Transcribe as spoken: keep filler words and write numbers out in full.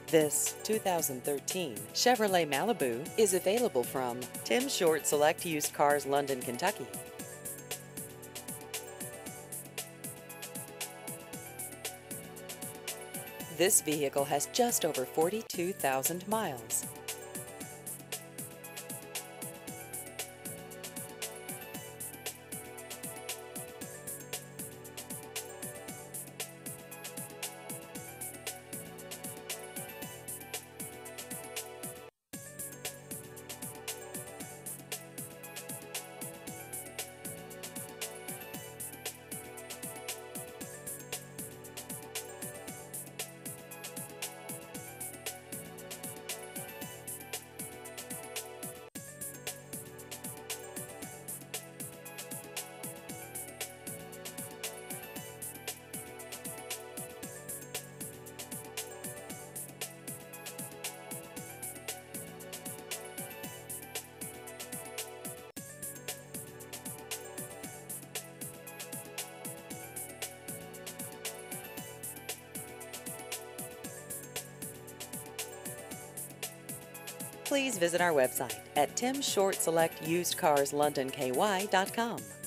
This two thousand thirteen Chevrolet Malibu is available from Tim Short Select Used Cars, London, Kentucky. This vehicle has just over forty-two thousand miles. Please visit our website at tim short select used cars london k y dot com.